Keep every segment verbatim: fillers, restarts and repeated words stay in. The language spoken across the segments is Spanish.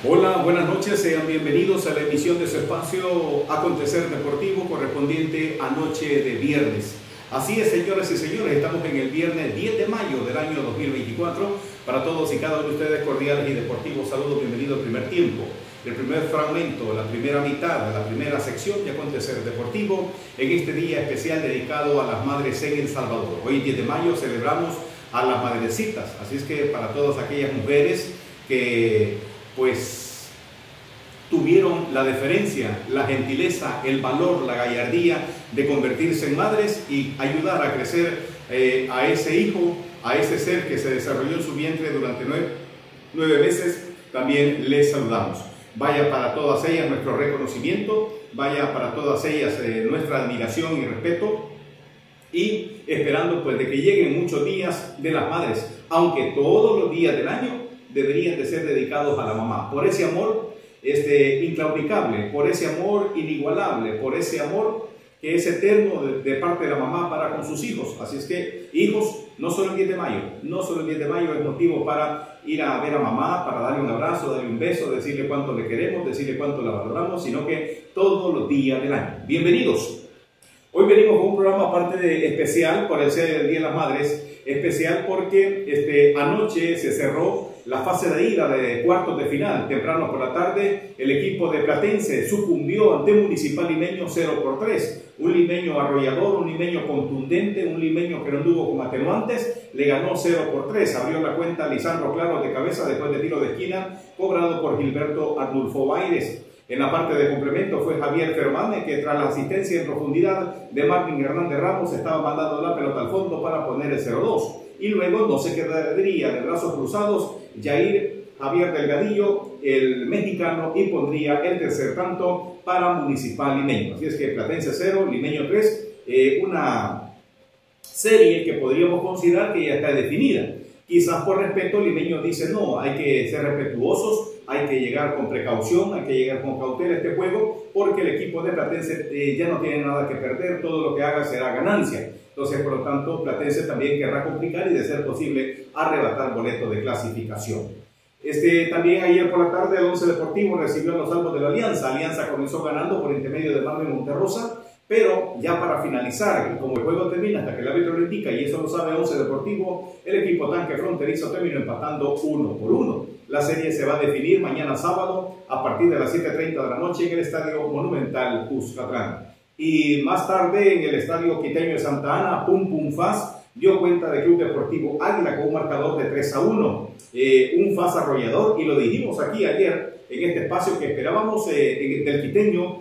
Hola, buenas noches, sean bienvenidos a la emisión de su espacio Acontecer Deportivo correspondiente a noche de viernes. Así es, señoras y señores, estamos en el viernes diez de mayo del año dos mil veinticuatro. Para todos y cada uno de ustedes, cordiales y deportivos saludos, bienvenido al primer tiempo, el primer fragmento, la primera mitad, la primera sección de Acontecer Deportivo en este día especial dedicado a las madres en El Salvador. Hoy, diez de mayo, celebramos a las madrecitas, así es que para todas aquellas mujeres que pues tuvieron la deferencia, la gentileza, el valor, la gallardía de convertirse en madres y ayudar a crecer eh, a ese hijo, a ese ser que se desarrolló en su vientre durante nueve, nueve meses, también les saludamos. Vaya para todas ellas nuestro reconocimiento, vaya para todas ellas eh, nuestra admiración y respeto, y esperando pues de que lleguen muchos días de las madres, aunque todos los días del año deberían de ser dedicados a la mamá, por ese amor este, inclaudicable, por ese amor inigualable, por ese amor que es eterno de, de parte de la mamá para con sus hijos. Así es que, hijos, no solo el diez de mayo, no solo el diez de mayo es motivo para ir a ver a mamá, para darle un abrazo, darle un beso, decirle cuánto le queremos, decirle cuánto la valoramos, sino que todos los días del año. Bienvenidos. Hoy venimos con un programa aparte de especial por el ser el Día de las Madres, especial porque este, anoche se cerró la fase de ida de cuartos de final. Temprano por la tarde, el equipo de Platense sucumbió ante Municipal Limeño cero por tres. Un limeño arrollador, un limeño contundente, un limeño que no anduvo con atenuantes, le ganó cero por tres. Abrió la cuenta Lisandro Claro de cabeza después de tiro de esquina, cobrado por Gilberto Arnulfo Baires. En la parte de complemento fue Javier Fermane, que tras la asistencia en profundidad de Marvin Hernández Ramos estaba mandando la pelota al fondo para poner el cero dos. Y luego no se quedaría de brazos cruzados Jair Javier Delgadillo, el mexicano, y pondría el tercer tanto para Municipal Limeño. Así es que Platense cero, Limeño tres, eh, una serie que podríamos considerar que ya está definida. Quizás por respeto Limeño dice no, hay que ser respetuosos, hay que llegar con precaución, hay que llegar con cautela a este juego, porque el equipo de Platense eh, ya no tiene nada que perder, todo lo que haga será ganancia. Entonces, por lo tanto, Platense también querrá complicar y, de ser posible, arrebatar boleto de clasificación. Este, también ayer por la tarde el Once Deportivo recibió a los Albos de la Alianza. Alianza comenzó ganando por intermedio de Marvin Monterrosa, pero ya para finalizar, y como el juego termina hasta que el árbitro lo indica, y eso lo sabe Once Deportivo, el equipo tanque fronterizo terminó empatando uno por uno. La serie se va a definir mañana sábado a partir de las siete treinta de la noche en el Estadio Monumental Cuscatlán. Y más tarde en el Estadio Quiteño de Santa Ana, Pum Pum Faz dio cuenta de Club Deportivo Águila con un marcador de tres a uno. Eh, un Faz arrollador, y lo dijimos aquí ayer en este espacio que esperábamos eh, del Quiteño,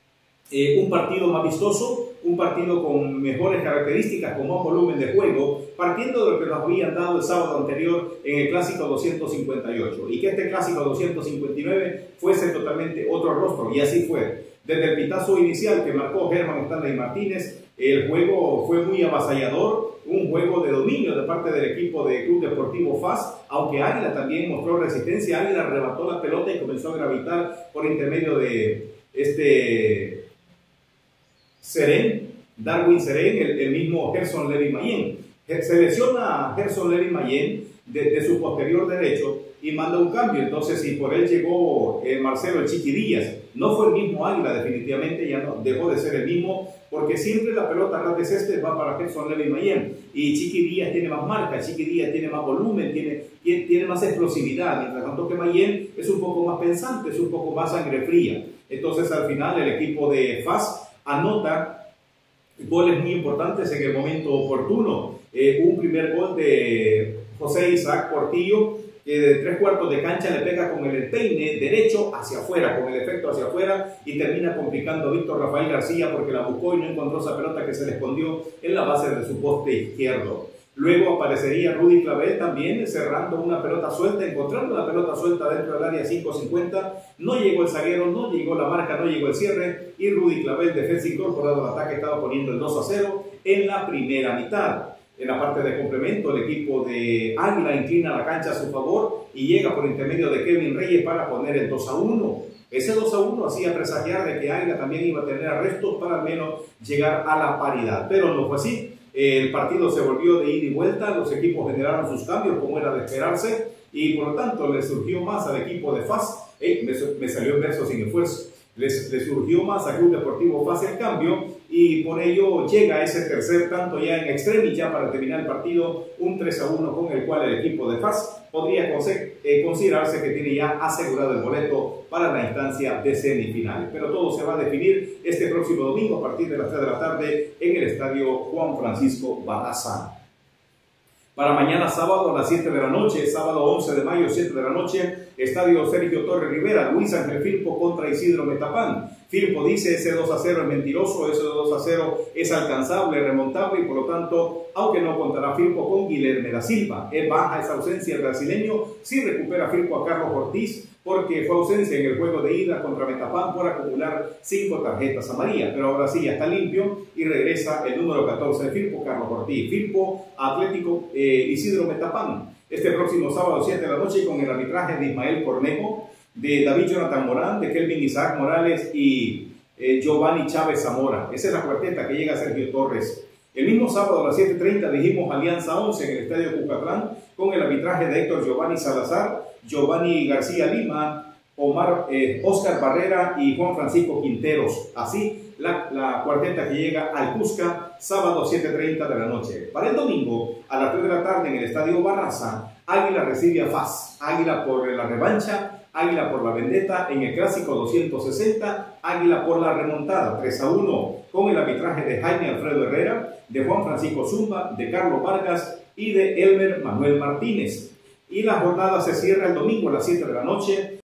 eh, un partido más vistoso, un partido con mejores características, con más volumen de juego, partiendo de lo que nos habían dado el sábado anterior en el Clásico doscientos cincuenta y ocho, y que este Clásico doscientos cincuenta y nueve fuese totalmente otro rostro, y así fue. Desde el pitazo inicial que marcó Germán Stanley Martínez, el juego fue muy avasallador, un juego de dominio de parte del equipo de Club Deportivo Faz, aunque Águila también mostró resistencia. Águila arrebató la pelota y comenzó a gravitar por intermedio de este Serén, Darwin Serén, el, el mismo Gerson Levy Mayén. Se lesiona a Gerson Levy Mayén de, de su posterior derecho y manda un cambio. Entonces, si por él llegó eh, Marcelo el Chiqui Díaz, no fue el mismo Águila, definitivamente ya no dejó de ser el mismo, porque siempre la pelota a ras de césped va para Gerson Levy Mayén, y Chiqui Díaz tiene más marca, Chiqui Díaz tiene más volumen, tiene, tiene, tiene más explosividad, mientras tanto que Mayén es un poco más pensante, es un poco más sangre fría. Entonces, al final, el equipo de Faz anota goles muy importantes en el momento oportuno. Eh, un primer gol de José Isaac Portillo, que de tres cuartos de cancha le pega con el peine derecho hacia afuera, con el efecto hacia afuera, y termina complicando a Víctor Rafael García porque la buscó y no encontró esa pelota que se le escondió en la base de su poste izquierdo. Luego aparecería Rudy Clavel también cerrando una pelota suelta, encontrando la pelota suelta dentro del área cinco cincuenta. No llegó el zaguero, no llegó la marca, no llegó el cierre, y Rudy Clavel, defensa incorporado al ataque, estaba poniendo el dos a cero en la primera mitad. En la parte de complemento, el equipo de Águila inclina la cancha a su favor y llega por intermedio de Kevin Reyes para poner el dos a uno. Ese dos a uno hacía presagiar de que Águila también iba a tener arrestos para al menos llegar a la paridad, pero no fue así. El partido se volvió de ida y vuelta, los equipos generaron sus cambios como era de esperarse, y por lo tanto le surgió más al equipo de Faz Hey, me, me salió el verso sin esfuerzo. Les, les surgió más a Club Deportivo F A S el cambio y por ello llega ese tercer tanto ya en extremis, ya para terminar el partido, un tres a uno con el cual el equipo de F A S podría eh, considerarse que tiene ya asegurado el boleto para la instancia de semifinales. Pero todo se va a definir este próximo domingo a partir de las tres de la tarde en el estadio Juan Francisco Barraza. Para mañana sábado a las siete de la noche, sábado once de mayo, siete de la noche, estadio Sergio Torres Rivera, Luis Ángel Firpo contra Isidro Metapán. Firpo dice ese dos a cero es mentiroso, ese dos a cero es alcanzable, remontable y por lo tanto, aunque no contará Firpo con Guilherme da Silva. Es baja esa ausencia el brasileño, sí recupera Firpo a Carlos Ortiz porque fue ausencia en el juego de ida contra Metapán por acumular cinco tarjetas amarillas, pero ahora sí ya está limpio y regresa el número catorce de Firpo, Carlos Ortiz. Firpo, Atlético eh, Isidro Metapán, este próximo sábado siete de la noche con el arbitraje de Ismael Cornejo, de David Jonathan Morán, de Kelvin Isaac Morales y eh, Giovanni Chávez Zamora. Esa es la cuarteta que llega a Sergio Torres. El mismo sábado a las siete y treinta dijimos Alianza once en el estadio Cucatlán con el arbitraje de Héctor Giovanni Salazar, Giovanni García Lima, Omar, eh, Oscar Barrera y Juan Francisco Quinteros. Así la, la cuarteta que llega al Cusca sábado siete y treinta de la noche. Para el domingo a las tres de la tarde en el estadio Barraza, Águila recibe a F A S. Águila por la revancha, Águila por la vendetta en el clásico doscientos sesenta, Águila por la remontada tres a uno con el arbitraje de Jaime Alfredo Herrera, de Juan Francisco Zumba, de Carlos Vargas y de Elmer Manuel Martínez. Y la jornada se cierra el domingo a las siete de la noche